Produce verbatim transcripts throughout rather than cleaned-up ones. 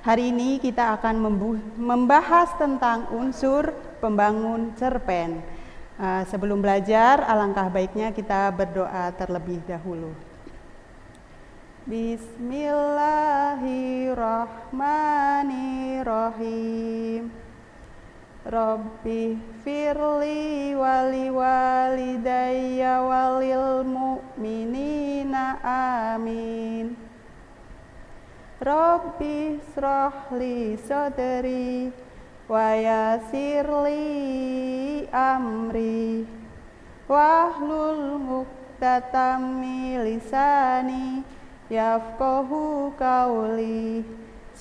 Hari ini kita akan membahas tentang unsur pembangun cerpen. Uh, sebelum belajar, alangkah baiknya kita berdoa terlebih dahulu. Bismillahirrahmanirrahim. Rabbi firli wali walidayya walil mu'minina amin. Rabbi srahli sodri wa yasirli amri wahlul muqtatam lisani yafqahu qawli.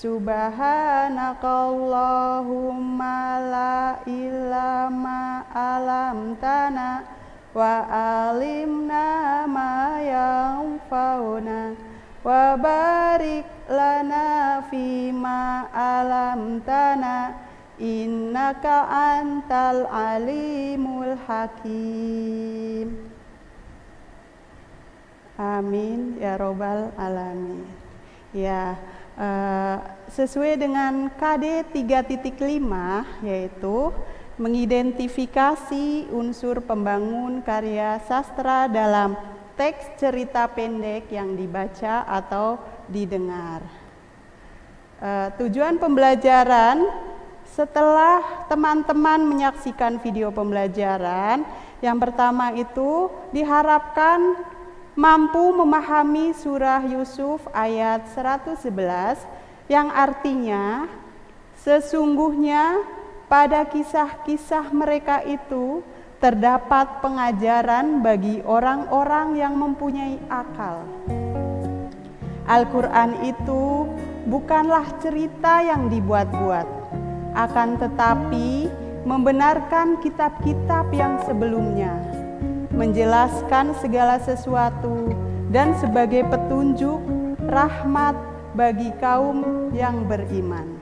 Subhanakallahumma la ilma alamtana wa alimna ma yanfa'una wa barik lana fima alamtana innaka antal alimul hakim. Amin ya robbal alamin. Ya, Uh, sesuai dengan K D tiga titik lima, yaitu mengidentifikasi unsur pembangun karya sastra dalam teks cerita pendek yang dibaca atau didengar. Uh, tujuan pembelajaran setelah teman-teman menyaksikan video pembelajaran, yang pertama itu diharapkan mampu memahami surah Yusuf ayat seratus sebelas yang artinya sesungguhnya pada kisah-kisah mereka itu terdapat pengajaran bagi orang-orang yang mempunyai akal. Al-Quran itu bukanlah cerita yang dibuat-buat, akan tetapi membenarkan kitab-kitab yang sebelumnya, menjelaskan segala sesuatu dan sebagai petunjuk rahmat bagi kaum yang beriman.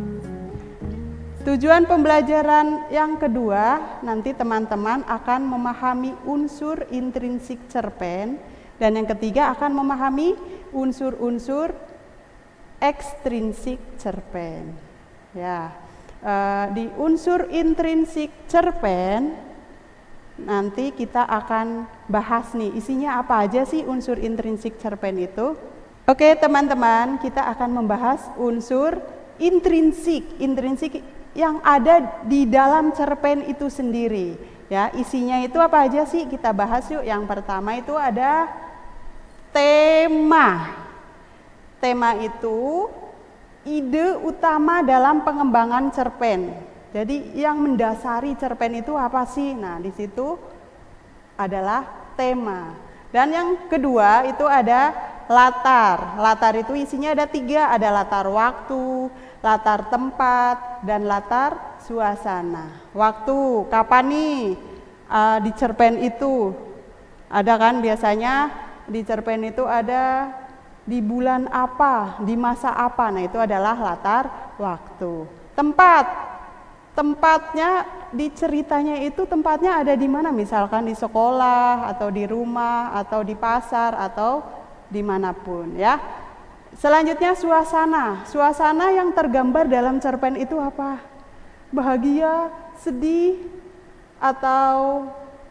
Tujuan pembelajaran yang kedua, nanti teman-teman akan memahami unsur intrinsik cerpen, dan yang ketiga akan memahami unsur-unsur ekstrinsik cerpen. Ya, eh, di unsur intrinsik cerpen nanti kita akan bahas nih isinya apa aja sih unsur intrinsik cerpen itu. Oke teman-teman, kita akan membahas unsur intrinsik, intrinsik yang ada di dalam cerpen itu sendiri. Ya, isinya itu apa aja sih? Kita bahas yuk. Yang pertama itu ada tema. Tema itu ide utama dalam pengembangan cerpen. Jadi yang mendasari cerpen itu apa sih? Nah, di situ adalah tema. Dan yang kedua itu ada latar. Latar itu isinya ada tiga, ada latar waktu, latar tempat, dan latar suasana. Waktu, kapan nih uh, di cerpen itu? Ada kan biasanya di cerpen itu ada di bulan apa, di masa apa. Nah, itu adalah latar waktu. Tempat. Tempatnya di ceritanya itu tempatnya ada di mana? Misalkan di sekolah atau di rumah atau di pasar atau dimanapun ya. Selanjutnya suasana. Suasana yang tergambar dalam cerpen itu apa? Bahagia, sedih, atau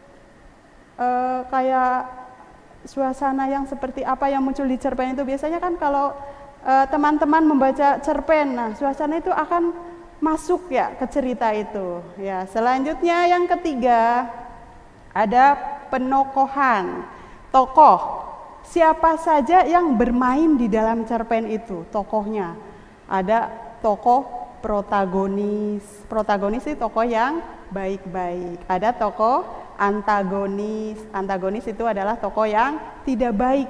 eh, kayak suasana yang seperti apa yang muncul di cerpen itu? Biasanya kan kalau eh, teman-teman membaca cerpen, nah suasana itu akan masuk ya ke cerita itu. Ya, selanjutnya yang ketiga ada penokohan. Tokoh. Siapa saja yang bermain di dalam cerpen itu tokohnya. Ada tokoh protagonis. Protagonis itu tokoh yang baik-baik. Ada tokoh antagonis. Antagonis itu adalah tokoh yang tidak baik.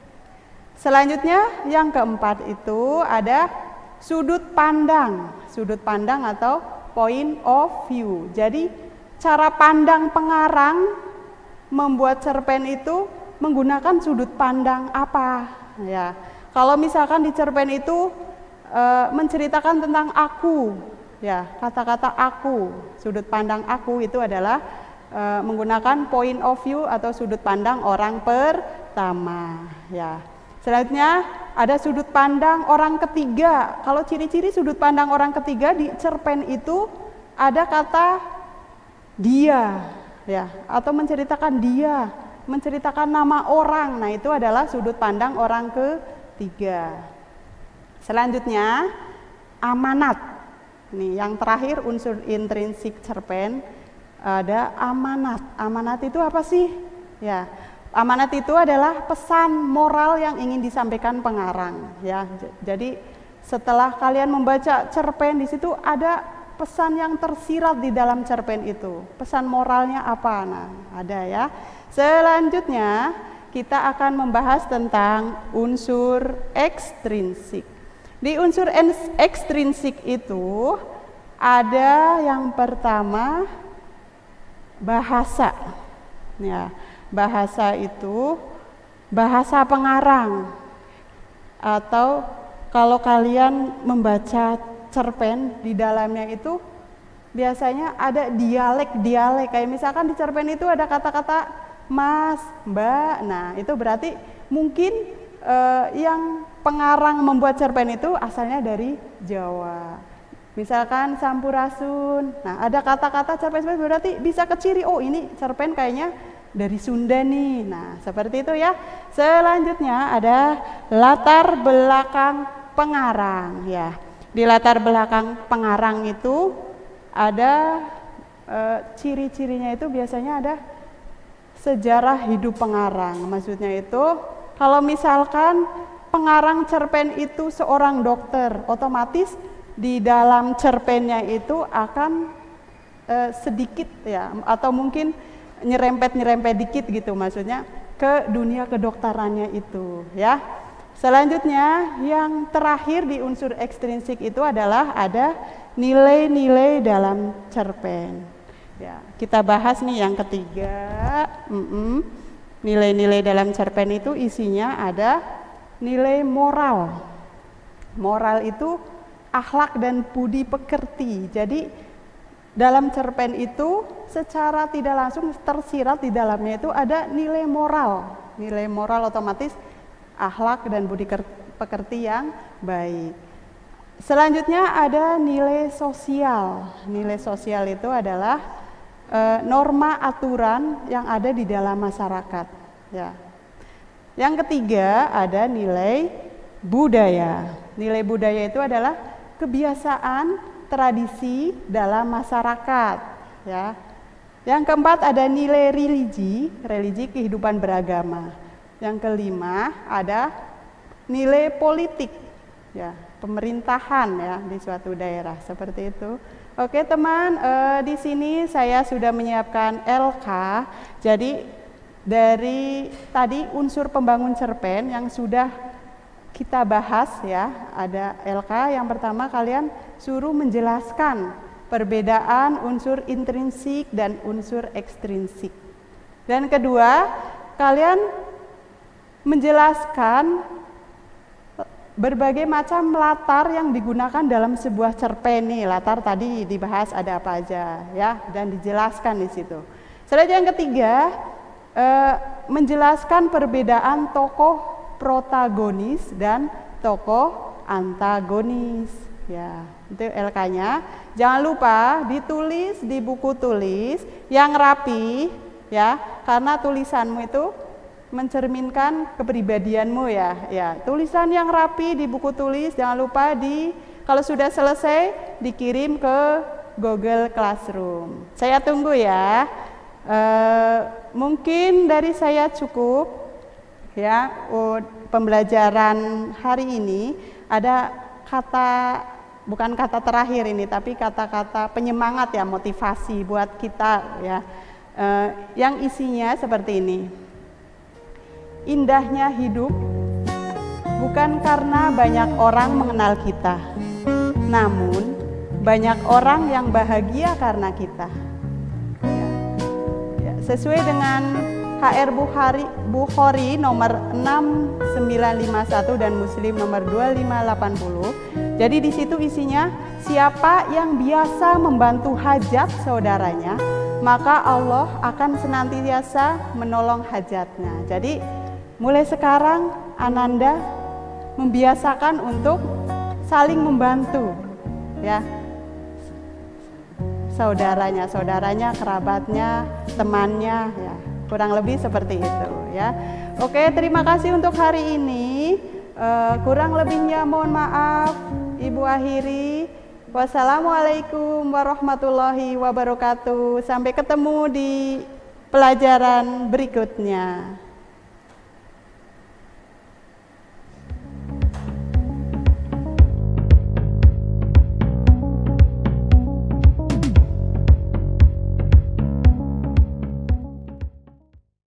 Selanjutnya yang keempat itu ada sudut pandang, sudut pandang atau point of view. Jadi cara pandang pengarang membuat cerpen itu menggunakan sudut pandang apa? Ya, kalau misalkan di cerpen itu e, menceritakan tentang aku, ya kata-kata aku, sudut pandang aku itu adalah e, menggunakan point of view atau sudut pandang orang pertama. Ya, Selanjutnya ada sudut pandang orang ketiga. Kalau ciri-ciri sudut pandang orang ketiga di cerpen itu ada kata dia, ya, atau menceritakan dia, menceritakan nama orang. Nah, itu adalah sudut pandang orang ketiga. Selanjutnya amanat. Nih, yang terakhir unsur intrinsik cerpen ada amanat. Amanat itu apa sih? Ya, amanat itu adalah pesan moral yang ingin disampaikan pengarang. Ya, jadi setelah kalian membaca cerpen, di situ ada pesan yang tersirat di dalam cerpen itu. Pesan moralnya apa? Nah, ada ya. Selanjutnya kita akan membahas tentang unsur ekstrinsik. Di unsur ekstrinsik itu ada yang pertama bahasa. Ya, bahasa itu bahasa pengarang, atau kalau kalian membaca cerpen di dalamnya itu biasanya ada dialek-dialek, kayak misalkan di cerpen itu ada kata-kata mas, mbak. Nah, itu berarti mungkin eh, yang pengarang membuat cerpen itu asalnya dari Jawa. Misalkan sampurasun. Nah, ada kata-kata cerpen berarti bisa keciri, oh ini cerpen kayaknya dari Sunda nih. Nah, seperti itu ya. Selanjutnya ada latar belakang pengarang ya. Di latar belakang pengarang itu ada e, ciri-cirinya itu biasanya ada sejarah hidup pengarang. Maksudnya itu kalau misalkan pengarang cerpen itu seorang dokter, otomatis di dalam cerpennya itu akan e, sedikit ya, atau mungkin nyerempet-nyerempet dikit gitu, maksudnya ke dunia kedokterannya itu ya. Selanjutnya yang terakhir di unsur ekstrinsik itu adalah ada nilai-nilai dalam cerpen. Ya, kita bahas nih yang ketiga. Mm-mm. Nilai-nilai dalam cerpen itu isinya ada nilai moral. Moral itu akhlak dan budi pekerti. Jadi dalam cerpen itu secara tidak langsung tersirat di dalamnya itu ada nilai moral. Nilai moral otomatis akhlak dan budi pekerti yang baik. Selanjutnya ada nilai sosial. Nilai sosial itu adalah e, norma aturan yang ada di dalam masyarakat. Ya. Yang ketiga ada nilai budaya. Nilai budaya itu adalah kebiasaan, tradisi dalam masyarakat. Ya. Yang keempat ada nilai religi, religi kehidupan beragama. Yang kelima ada nilai politik, ya, pemerintahan ya di suatu daerah, seperti itu. Oke teman, eh, di sini saya sudah menyiapkan L K. Jadi dari tadi unsur pembangun cerpen yang sudah kita bahas ya, ada L K. Yang pertama kalian suruh menjelaskan perbedaan unsur intrinsik dan unsur ekstrinsik. Dan kedua, kalian menjelaskan berbagai macam latar yang digunakan dalam sebuah cerpen nih. Latar tadi dibahas ada apa aja ya, dan dijelaskan di situ. Selanjutnya yang ketiga, eh, menjelaskan perbedaan tokoh protagonis dan tokoh antagonis ya. Itu L K-nya. Jangan lupa ditulis di buku tulis yang rapi ya, karena tulisanmu itu mencerminkan kepribadianmu ya. Ya, tulisan yang rapi di buku tulis, jangan lupa di kalau sudah selesai dikirim ke Google Classroom. Saya tunggu ya. E, mungkin dari saya cukup ya. Oh, pembelajaran hari ini ada kata, bukan kata terakhir ini, tapi kata-kata penyemangat ya, motivasi buat kita ya. E, yang isinya seperti ini. Indahnya hidup bukan karena banyak orang mengenal kita, namun banyak orang yang bahagia karena kita. Ya. Ya, sesuai dengan H R Bukhari, Bukhari nomor enam sembilan lima satu dan Muslim nomor dua lima delapan nol. Jadi di situ isinya, siapa yang biasa membantu hajat saudaranya, maka Allah akan senantiasa menolong hajatnya. Jadi mulai sekarang Ananda membiasakan untuk saling membantu, ya, saudaranya, saudaranya, kerabatnya, temannya, ya, kurang lebih seperti itu, ya. Oke, terima kasih untuk hari ini. Uh, kurang lebihnya mohon maaf, Ibu akhiri. Wassalamualaikum warahmatullahi wabarakatuh. Sampai ketemu di pelajaran berikutnya.